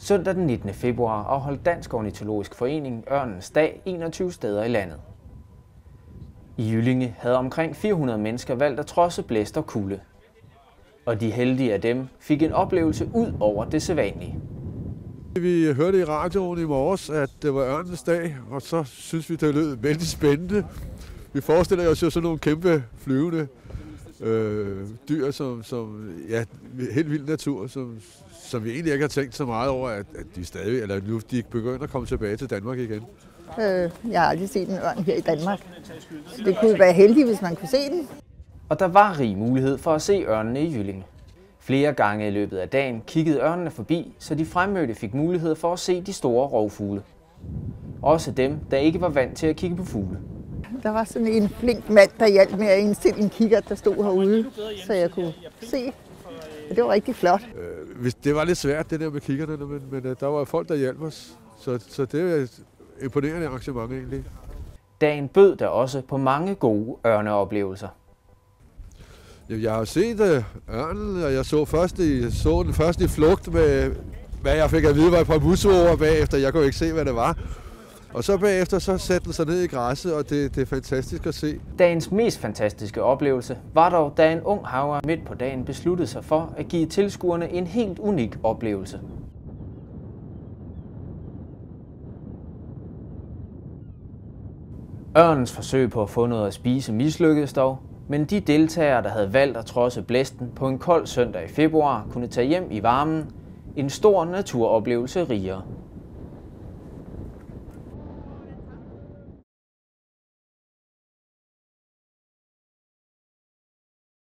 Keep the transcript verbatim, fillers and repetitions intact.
Søndag den nittende februar afholdt Dansk Ornitologisk Forening Ørnens Dag enogtyve steder i landet. I Jyllinge havde omkring fire hundrede mennesker valgt at trodse blæst og kulde. Og de heldige af dem fik en oplevelse ud over det sædvanlige. Vi hørte i radioen i morges, at det var Ørnens Dag, og så synes vi, det lød vældig spændende. Vi forestiller os jo sådan nogle kæmpe flyvende øh, dyr, som, som ja, helt vild natur, som, som vi egentlig ikke har tænkt så meget over, at, at de stadig, eller nu de begynder at komme tilbage til Danmark igen. Øh, jeg har aldrig set en ørn her i Danmark. Så det kunne være heldigt, hvis man kunne se den. Og der var rig mulighed for at se ørnene i Jyllinge. Flere gange i løbet af dagen kiggede ørnene forbi, så de fremmødte fik mulighed for at se de store rovfugle. Også dem, der ikke var vant til at kigge på fugle. Der var sådan en flink mand, der hjalp med at indstille en kikkert, der stod herude, så jeg kunne se. Og det var rigtig flot. Øh, det var lidt svært, det der med kikkerterne, men, men der var folk, der hjalp os. Så, så det er et imponerende arrangement egentlig. Dagen bød der også på mange gode ørneoplevelser. Jeg har set ørnen, og jeg så, først i, så den først i flugt med, hvad jeg fik at vide var et par musvåger bagefter. Jeg kunne ikke se, hvad det var. Og så bagefter så satte den sig ned i græsset, og det, det er fantastisk at se. Dagens mest fantastiske oplevelse var dog, da en ung haver midt på dagen besluttede sig for at give tilskuerne en helt unik oplevelse. Ørnens forsøg på at få noget at spise mislykkedes dog, men de deltagere, der havde valgt at trodse blæsten på en kold søndag i februar, kunne tage hjem i varmen en stor naturoplevelse rigere.